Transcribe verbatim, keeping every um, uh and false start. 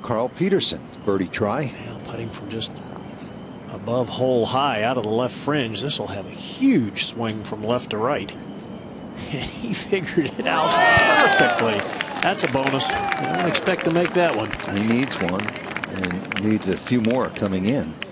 Carl Pettersson. Birdie try. Now putting from just above hole high out of the left fringe. This will have a huge swing from left to right. He figured it out perfectly. That's a bonus. I don't expect to make that one. He needs one and needs a few more coming in.